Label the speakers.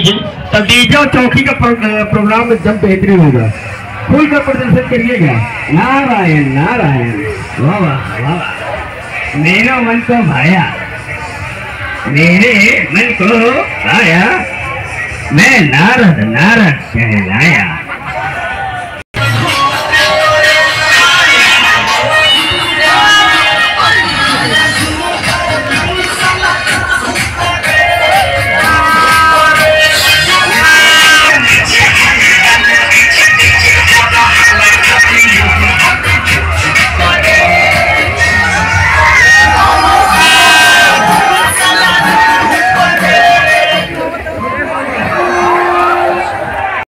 Speaker 1: जी तो डीजे और चौकी का प्रोग्राम एकदम बेहतरीन होगा। खुल कर प्रदर्शन करिएगा।
Speaker 2: नारायण नारायण, वाह वाह वाह, मेरा मन को भाया, मेरे मन को भाया, मैं नारद नारद कहलाया।